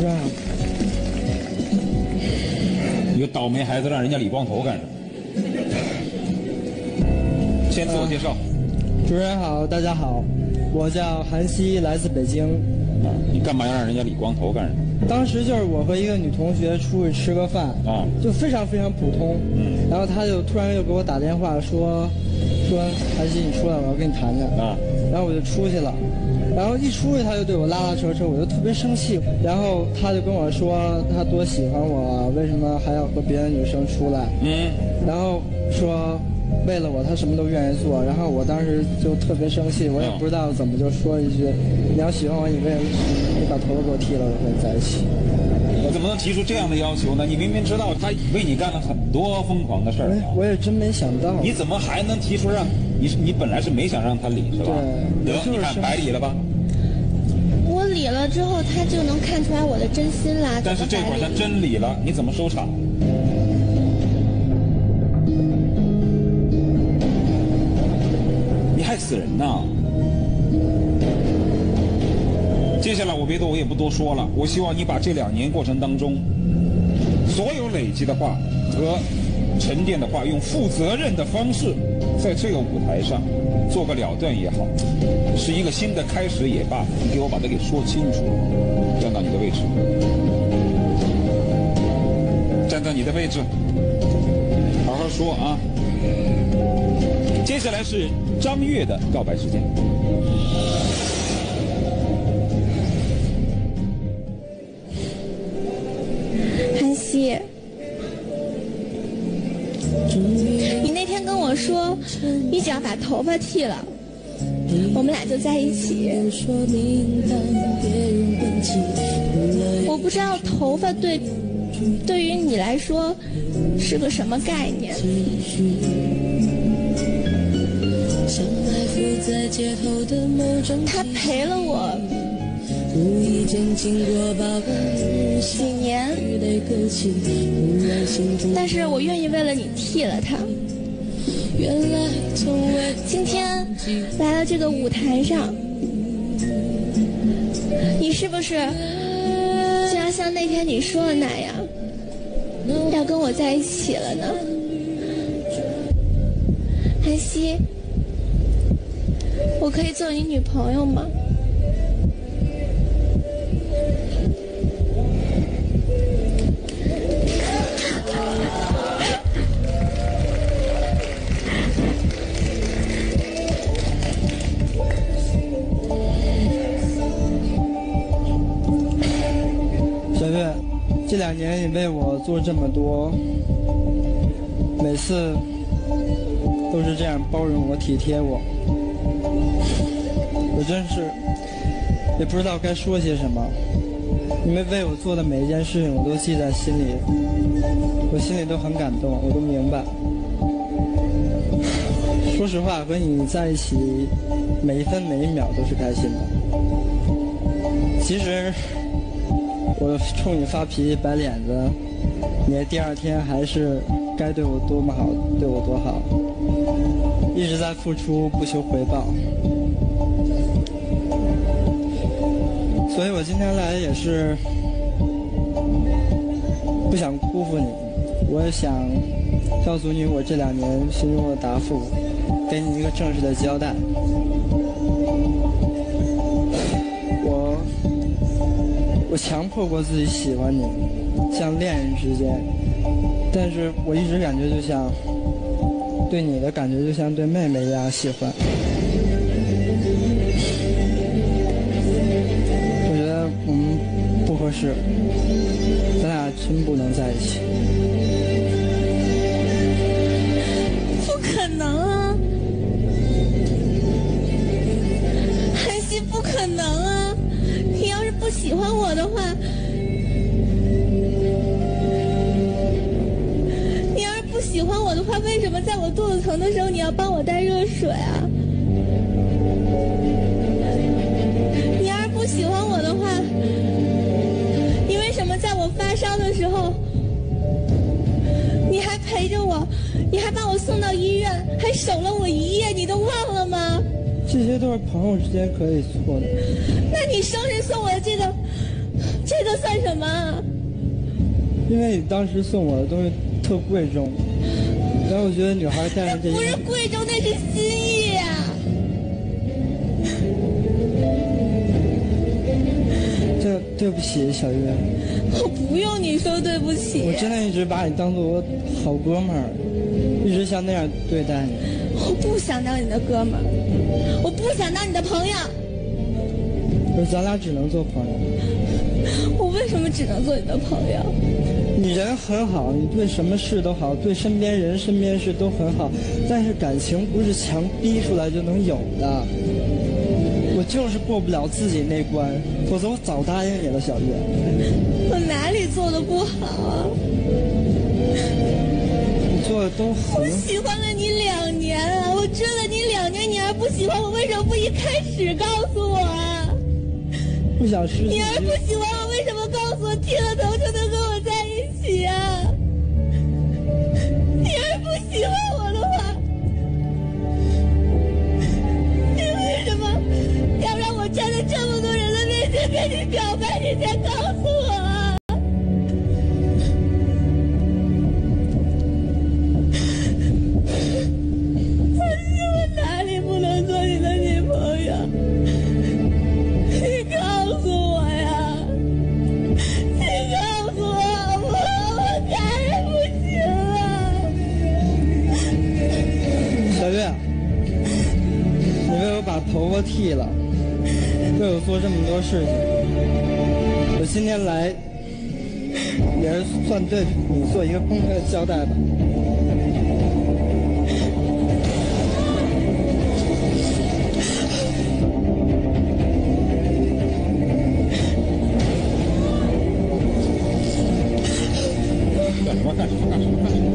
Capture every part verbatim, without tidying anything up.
持人好。 一个倒霉孩子让人家理光头干什么？先自我介绍。 呃、主持人好，大家好，我叫韩熙，来自北京。 啊，你干嘛要让人家理光头干什么？ 当时就是我和一个女同学出去吃个饭，啊，就非常非常普通。嗯，然后她就突然又给我打电话说，说韩熙你出来，我要跟你谈谈。啊，然后我就出去了。然后一出去他就对我拉拉扯扯，我就特别生气。然后他就跟我说他多喜欢我，为什么还要和别的女生出来？嗯，然后说为了我他什么都愿意做。然后我当时就特别生气，我也不知道怎么就说一句：你要喜欢我，你为什么你把头发给我剃了，我跟你在一起？ 我怎么能提出这样的要求呢？你明明知道他为你干了很多疯狂的事儿。 我也真没想到。 你怎么还能提出让？你你本来是没想让他理是吧？ 对。 得，你看白理了吧？ 我理了之后，他就能看出来我的真心啦。 但是这会儿他真理了，你怎么收场？你害死人呐！接下来我别的我也不多说了，我希望你把这两年过程当中所有累积的话和沉淀的话，用负责任的方式，在这个舞台上做个了断也好，是一个新的开始也罢，你给我把它给说清楚。站到你的位置，站在你的位置，好好说啊。接下来是张悦的告白时间。 韩熙，你那天跟我说，你只要把头发剃了，我们俩就在一起。我不知道头发对对于你来说是个什么概念。他陪了我几年，但是我愿意为了你替了他。今天来到这个舞台上，你是不是就要像那天你说的那样，要跟我在一起了呢？韩熙，我可以做你女朋友吗？ 小月，这两年你为我做这么多，每次都是这样包容我、体贴我，我真是也不知道该说些什么。你们为我做的每一件事情，我都记在心里，我心里都很感动，我都明白。说实话，和你在一起，每一分每一秒都是开心的。其实我冲你发脾气、摆脸子，你第二天还是该对我多么好，对我多好，一直在付出，不求回报。所以我今天来也是不想辜负你，我也想告诉你我这两年心中的答复，给你一个正式的交代。我我强迫过自己喜欢你，像恋人之间，但是我一直感觉就像对你的感觉就像对妹妹一样喜欢。我觉得我们不合适，咱俩真不能在一起。 不可能啊，韩熙，不可能啊！你要是不喜欢我的话，你要是不喜欢我的话，为什么在我肚子疼的时候你要帮我带热水啊？你要是不喜欢我的话，你为什么在我发烧的时候，你还陪着我，你还把我送到医院，还守了我一夜，你都忘了吗？ 这些都是朋友之间可以做的。 那你生日送我的这个这个这算什么？ 因为你当时送我的东西特贵重，然后我觉得女孩带上这不是贵重，那是心意呀、啊。 这对不起，小月。 我不用你说对不起。 我真的一直把你当做我好哥们儿，一直像那样对待你。 我不想当你的哥们儿，我不想当你的朋友。 可是咱俩只能做朋友。 我为什么只能做你的朋友？ 你人很好，你对什么事都好，对身边人、身边事都很好，但是感情不是强逼出来就能有的。我就是过不了自己那关，否则我早答应你了，小月。 我哪里做的不好啊？ 你做的都好。 我喜欢了你两年啊，我追了你两年，你还不喜欢我，为什么不一开始告诉我啊？ 不想失去你。 你要是不喜欢我，为什么告诉我剃了头就能跟我在一起啊？你要是不喜欢我的话，你为什么要让我站在这么多人的面前跟你表白，你才告诉我啊？我哪里不能做你的女朋友？你告诉我呀！你告诉我好不好？我再也不行了。 小月，你为我把头发剃了，为我做这么多事情，我今天来也是算对你做一个公开的交代吧。 干什么？干什么？干什么？干什么？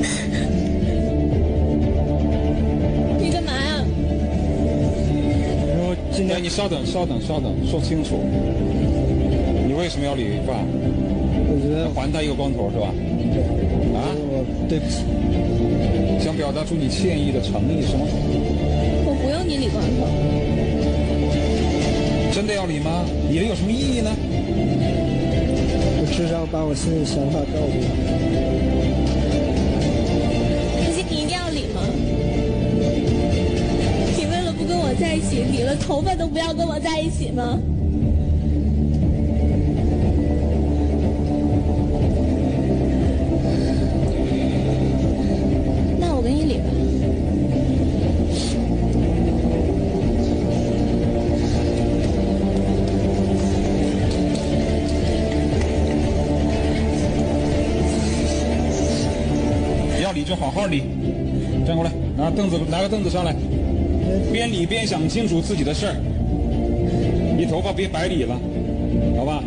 你干嘛呀？ 然后今天你稍等，稍等，稍等，说清楚，你为什么要理发？ 我觉得还他一个光头是吧？啊？ 我对不起。 想表达出你歉意的诚意是吗？ 我不用你理光头。 真的要理吗？理了有什么意义呢？ 我至少把我心里想法告诉你。 可是你一定要理吗？你为了不跟我在一起，理了头发都不要跟我在一起吗？那我给你理吧。 要理就好好理，站过来，拿凳子，拿个凳子上来，边理边想清楚自己的事儿，你头发别白理了，好吧？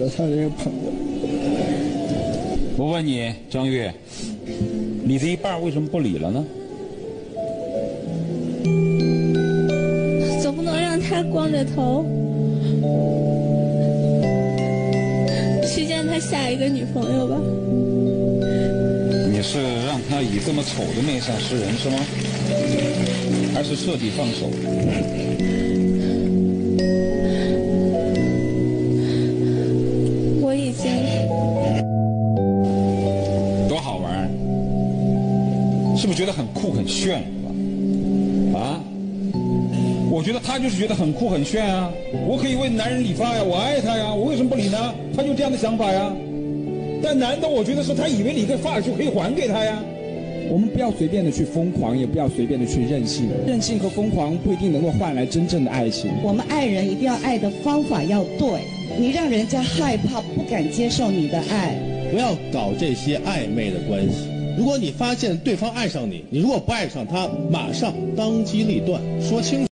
他这个朋友。 我问你，张玉，你的一半为什么不理了呢？ 总不能让他光着头去见他下一个女朋友吧？ 你是让他以这么丑的面相示人是吗？还是彻底放手？ 我已经。 多好玩，是不是觉得很酷很炫啊？我觉得他就是觉得很酷很炫啊！我可以为男人理发呀，我爱他呀，我为什么不理呢？他就这样的想法呀。但男的，我觉得是他以为理个发就可以还给他呀。 我们不要随便的去疯狂，也不要随便的去任性。任性和疯狂不一定能够换来真正的爱情。 我们爱人一定要爱的方法要对，你让人家害怕，不敢接受你的爱。 不要搞这些暧昧的关系。如果你发现对方爱上你，你如果不爱上他，马上当机立断，说清楚。